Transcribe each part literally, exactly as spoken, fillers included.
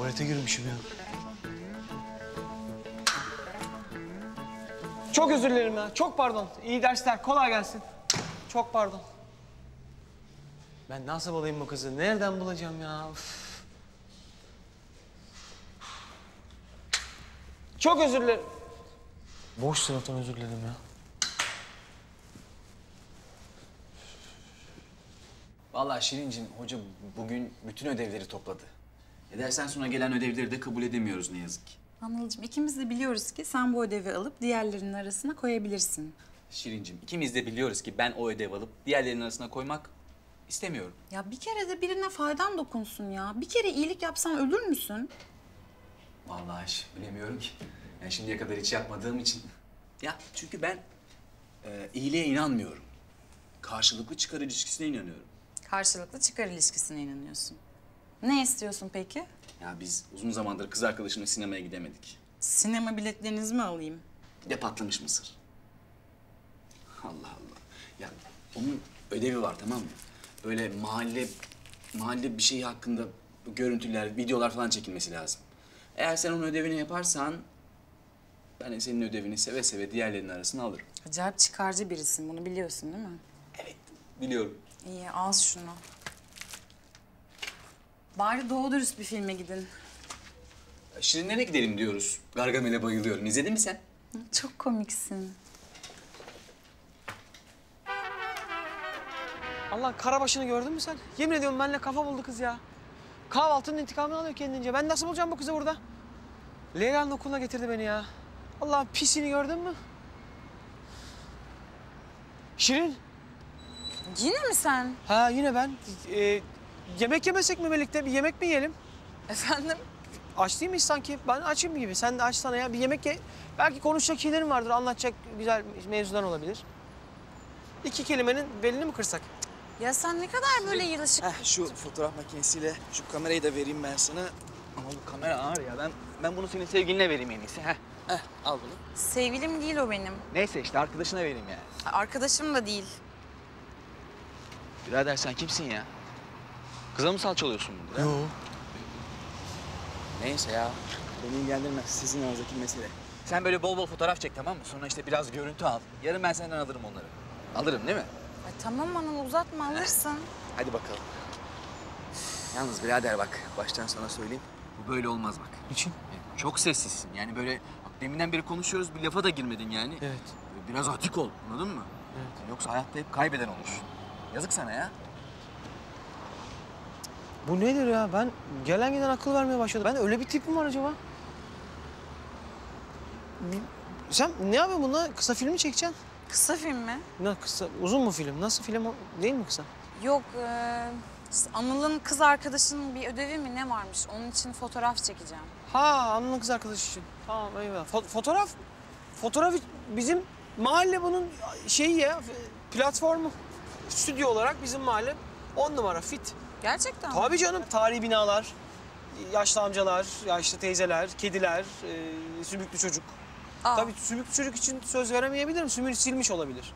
Tuvalete girmişim ya. Çok özür dilerim ya. Çok pardon. İyi dersler. Kolay gelsin. Çok pardon. Ben nasıl bulayım bu kızı? Nereden bulacağım ya? Üf. Çok özür dilerim. Boş sınıftan özür dilerim ya. Vallahi Şirincim, hoca bugün bütün ödevleri topladı. E dersten sonra gelen ödevleri de kabul edemiyoruz ne yazık ki. Anılcığım, ikimiz de biliyoruz ki sen bu ödevi alıp diğerlerinin arasına koyabilirsin. Şirincim, ikimiz de biliyoruz ki ben o ödevi alıp diğerlerinin arasına koymak istemiyorum. Ya bir kere de birine faydan dokunsun ya. Bir kere iyilik yapsan ölür müsün? Vallahi hiç bilemiyorum ki. Yani şimdiye kadar hiç yapmadığım için. Ya çünkü ben e, iyiliğe inanmıyorum. Karşılıklı çıkar ilişkisine inanıyorum. Karşılıklı çıkar ilişkisine inanıyorsun. Ne istiyorsun peki? Ya biz uzun zamandır kız arkadaşımla sinemaya gidemedik. Sinema biletlerinizi mi alayım? Bir de patlamış mısır. Allah Allah. Ya onun ödevi var, tamam mı? Böyle mahalle mahalle bir şey hakkında görüntüler, videolar falan çekilmesi lazım. Eğer sen onun ödevini yaparsan ben de senin ödevini seve seve diğerlerinin arasına alırım. Acayip çıkarcı birisin, bunu biliyorsun değil mi? Evet, biliyorum. İyi, al şunu. Bari doğru dürüst bir filme gidin. Şirinlere gidelim diyoruz. Gargamel'e bayılıyorum. İzledin mi sen? Çok komiksin. Allah karabaşını gördün mü sen? Yemin ediyorum benimle kafa buldu kız ya. Kahvaltının intikamını alıyor kendince. Ben nasıl bulacağım bu kızı burada? Leyla'nın okuluna getirdi beni ya. Allah pisini gördün mü? Şirin. Yine mi sen? Ha yine ben. Ee, yemek yemesek mi birlikte? Bir yemek mi yiyelim? Efendim? Aç değil miyiz sanki? Ben açım gibi. Sen de açsana ya. Bir yemek ye. Belki konuşacak şeylerin vardır. Anlatacak güzel mevzular olabilir. İki kelimenin belini mi kırsak? Ya sen ne kadar böyle yılışık... Heh, şu fotoğraf makinesiyle şu kamerayı da vereyim ben sana. Ama bu kamera ağır ya. Ben ben bunu senin sevgiline vereyim en iyisi. Heh. Heh, al bunu. Sevgilim değil o benim. Neyse işte arkadaşına vereyim yani. Arkadaşım da değil. Birader sen kimsin ya? Kıza mı salçalıyorsun burada? Yok. Neyse ya. Beni ilgilendirmez. Sizin aranızdaki mesele. Sen böyle bol bol fotoğraf çek, tamam mı? Sonra işte biraz görüntü al. Yarın ben senden alırım onları. Alırım değil mi? Ay, tamam Anıl, uzatma, alırsın. Hadi bakalım. Yalnız birader bak, baştan sana söyleyeyim. Bu böyle olmaz bak. Niçin? Çok sessizsin. Yani böyle bak, deminden beri konuşuyoruz, bir lafa da girmedin yani. Evet. Böyle biraz atik ol, anladın mı? Evet. Yoksa hayatta hep kaybeden olursun. Yazık sana ya. Bu nedir ya? Ben gelen giden akıl vermeye başladı. Ben öyle bir tip mi var acaba? Bir- Sen ne yapıyorsun bununla? Kısa film mi çekeceksin? Kısa film mi? Ne kısa? Uzun mu film? Nasıl film o? Değil mi kısa? Yok, e, işte Anıl'ın kız arkadaşının bir ödevi mi ne varmış? Onun için fotoğraf çekeceğim. Ha, Anıl'ın kız arkadaşı için. Tamam, eyvallah. Fo- fotoğraf, fotoğraf bizim mahalle bunun şeyi ya, platformu. Stüdyo olarak bizim mahalle on numara fit. Gerçekten mi? Tabii canım, tarihi binalar, yaşlı amcalar, yaşlı teyzeler, kediler, e, sümüklü çocuk. Aa. Tabii sümüklü çocuk için söz veremeyebilirim, sümüğünü silmiş olabilir.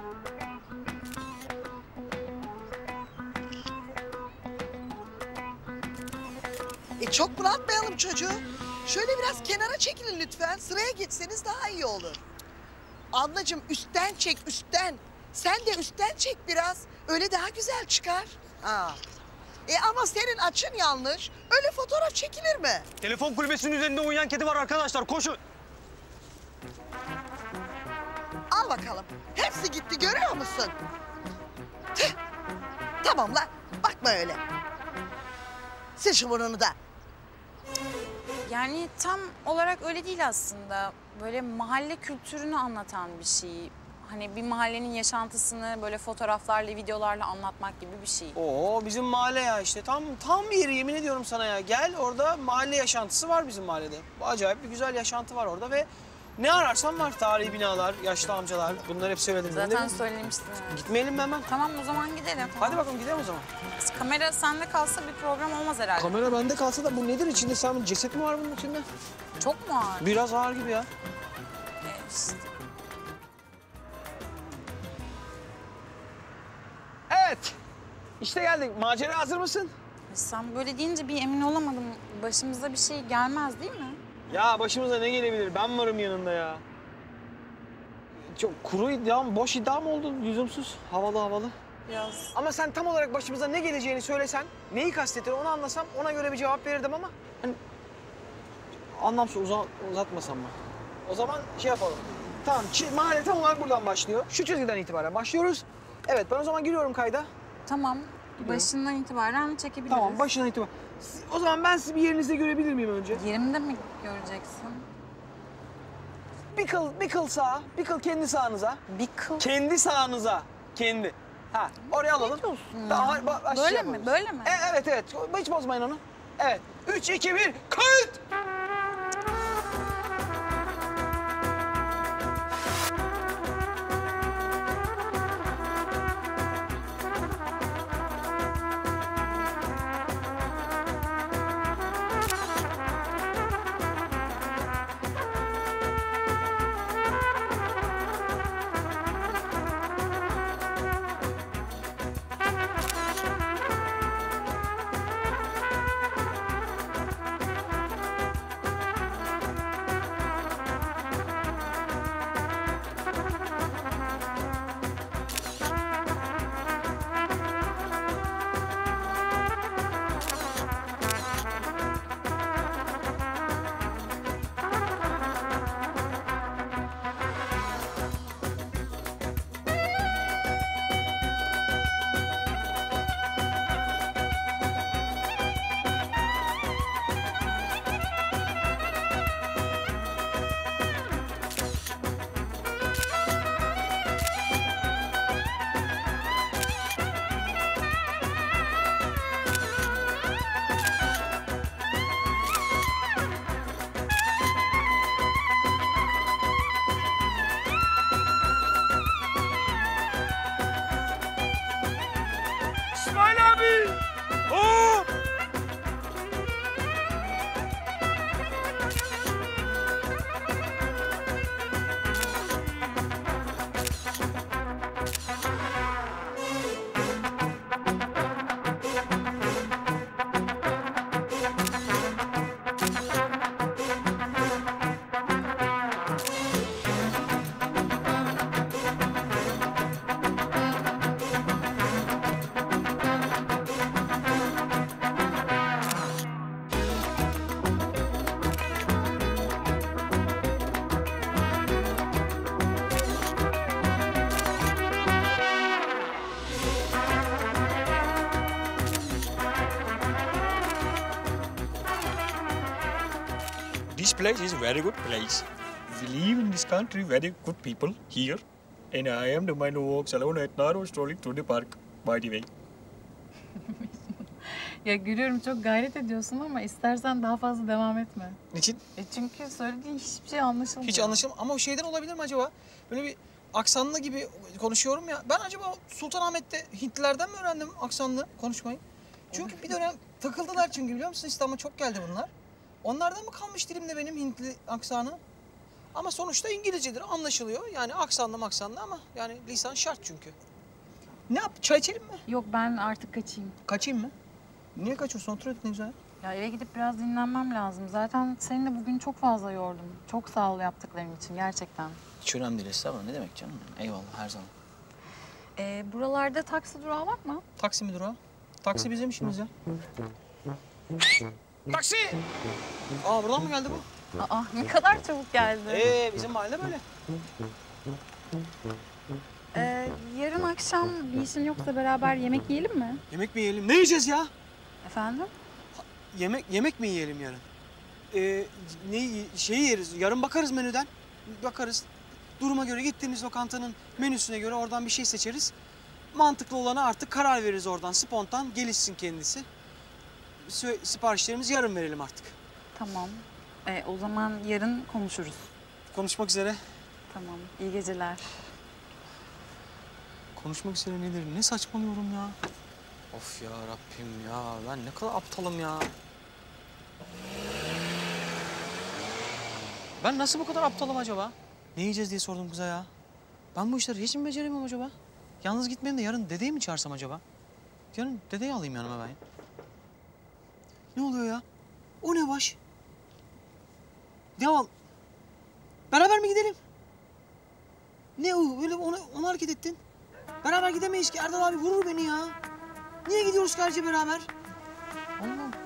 E çok bırakmayalım çocuğu. Şöyle biraz kenara çekilin lütfen. Sıraya geçseniz daha iyi olur. Ablacığım üstten çek, üstten. Sen de üstten çek biraz. Öyle daha güzel çıkar. Ha. E ama senin açın yanlış. Öyle fotoğraf çekilir mi? Telefon kulübesinin üzerinde uyuyan kedi var arkadaşlar, koşun. Al bakalım. Hepsi gitti, görüyor musun? Tüh. Tamam lan. Bakma öyle. Sil şu burnunu da. Yani tam olarak öyle değil aslında. Böyle mahalle kültürünü anlatan bir şey. Hani bir mahallenin yaşantısını böyle fotoğraflarla, videolarla anlatmak gibi bir şey. Oo, bizim mahalle ya işte. Tam tam bir yeri, yemin ediyorum sana ya. Gel, orada mahalle yaşantısı var bizim mahallede. Acayip bir güzel yaşantı var orada ve ne ararsan var. Tarihi binalar, yaşlı amcalar. Bunları hep söyledim. Zaten söylemiştin. Evet. Gitmeyelim mi hemen? Tamam, o zaman gidelim. Hadi bakalım gidelim o zaman. Kamera sende kalsa bir problem olmaz herhalde. Kamera bende kalsa da bu nedir içinde? Sen ceset mi var bunun içinde? Çok mu ağır? Biraz ağır gibi ya. Ee, işte. Evet. İşte geldik. Macera hazır mısın? Sen böyle deyince bir emin olamadım. Başımıza bir şey gelmez değil mi? Ya başımıza ne gelebilir? Ben varım yanında ya. Çok kuru iddiam, boş iddia mı oldu? Lüzumsuz, havalı havalı. Biraz. Ama sen tam olarak başımıza ne geleceğini söylesen, neyi kastettin onu anlasam ona göre bir cevap verirdim ama hani anlamsız uza, uzatmasam mı? O zaman şey yapalım. Tamam, çi- mahalle tam olarak buradan başlıyor. Şu çizgiden itibaren başlıyoruz. Evet, ben o zaman giriyorum kayda. Tamam. Başından itibaren çekebiliriz. Tamam, başından itibaren. O zaman ben sizi bir yerinizde görebilir miyim önce? Yerimde mi göreceksin? Bir kıl, bir kıl sağa, bir kıl kendi sağınıza. Bir kıl. Kendi sağınıza, kendi. Ha, oraya alalım. Ne diyorsun ya? Daha, ba- başlayalım. Böyle mi, böyle mi? E, evet, evet. Hiç bozmayın onu. Evet. Üç, iki, bir, kayıt! İsmail abi! Hop! This place is a very good place. We live in this country, very good people here. And I am the man who walks alone at night or strolling through the park, by the way. Ya görüyorum çok gayret ediyorsun ama istersen daha fazla devam etme. Niçin? E çünkü söylediğin hiçbir şey anlaşılmıyor. Hiç anlaşılmıyor. Ama o şeyden olabilir mi acaba? Böyle bir aksanlı gibi konuşuyorum ya. Ben acaba Sultanahmet'te Hintlilerden mi öğrendim aksanlı konuşmayı? Çünkü bir dönem takıldılar çünkü biliyor musun? İstanbul'a çok geldi bunlar. Onlardan mı kalmış dilimde benim Hintli aksanı? Ama sonuçta İngilizcedir, anlaşılıyor. Yani aksanlı maksanlı ama yani lisan şart çünkü. Ne yap? Çay içelim mi? Yok ben artık kaçayım. Kaçayım mı? Niye kaçıyorsun? Oturuyorduk ne güzel. Ya eve gidip biraz dinlenmem lazım. Zaten seni de bugün çok fazla yordum. Çok sağ ol yaptıkların için gerçekten. Hiç önemli değil estağfurullah. Ne demek canım? Eyvallah her zaman. Ee, buralarda taksi durağı var mı? Taksi mi durağı? Taksi bizim işimiz ya. Taksi! Aa buradan mı geldi bu? Aa ne kadar çabuk geldi. Ee bizim mahalle böyle. Ee, yarın akşam bir işin yoksa beraber yemek yiyelim mi? Yemek mi yiyelim? Ne yiyeceğiz ya? Efendim? Yemek yemek mi yiyelim yarın? Ee, ne şey yeriz? Yarın bakarız menüden. Bakarız. Duruma göre gittiğimiz lokantanın menüsüne göre oradan bir şey seçeriz. Mantıklı olana artık karar veririz oradan. Spontan gelişsin kendisi. Sö- siparişlerimizi yarın verelim artık. Tamam. Ee, o zaman yarın konuşuruz. Konuşmak üzere. Tamam. İyi geceler. Konuşmak üzere nedir? Ne saçmalıyorum ya? Of ya Rabbim ya. Ben ne kadar aptalım ya. Ben nasıl bu kadar aptalım acaba? Ne yiyeceğiz diye sordum kıza ya. Ben bu işleri hiç mi beceremiyorum acaba? Yalnız gitmeyeyim de yarın dedeyi mi çağırsam acaba? Yarın dedeyi alayım yanıma ben. Ne oluyor ya? O ne baş? Devam. Beraber mi gidelim? Ne o? Öyle ona, ona hareket ettin. Beraber gidemeyiz ki. Erdal abi vurur beni ya. Niye gidiyoruz kardeşim beraber? Allah.